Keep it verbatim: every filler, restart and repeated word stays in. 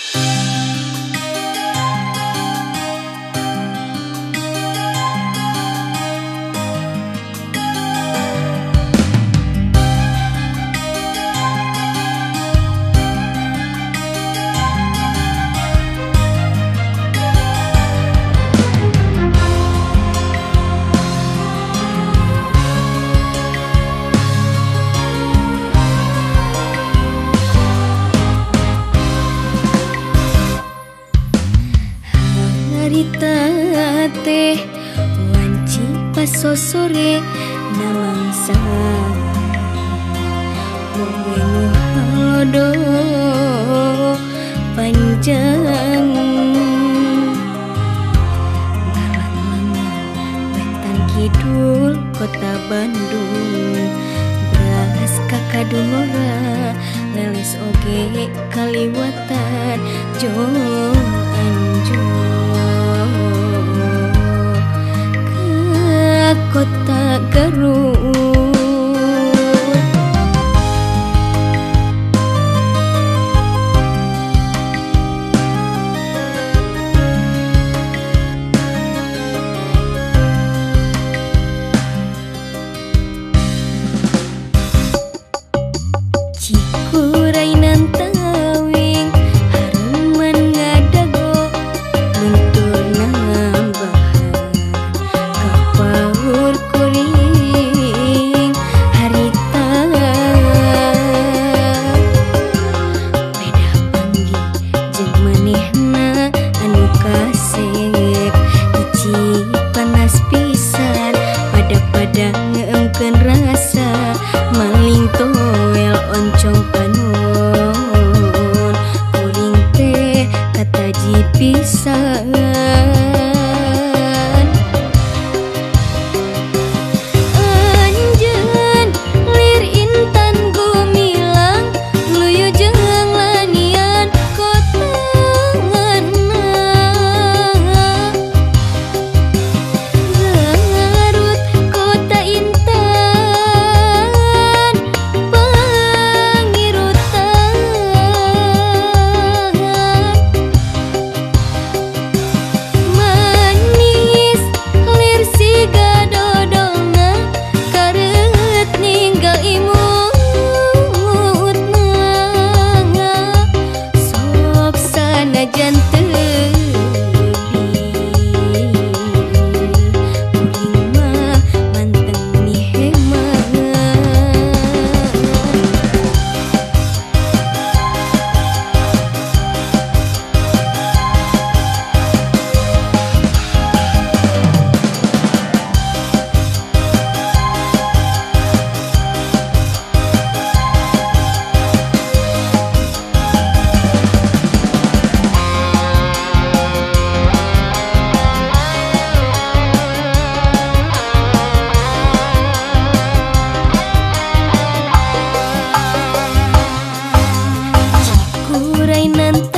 Teh wanci pas sore nalangsa wengu halodo panjang ngalang-langang wetan kidul kota Bandung beras kakadungora leles oge kaliwatan jo kota Garut. Cikurainan tawing haruman ngadago luntur nambahan kapaur kuring harita beda panggi jeung manehna anu kasep hiji panas pisan pada-pada ngeungkeun rasa maling toel oncong panon kuring teh kataji pisan anjeun lir intan gumilang luyu jeung lanian kota ngana Garut kota intan pangirutan manis lir siga dodongna kareueut ninggal imutna sok sanajan teu kuring mah manteng nih hemat. Cikurainan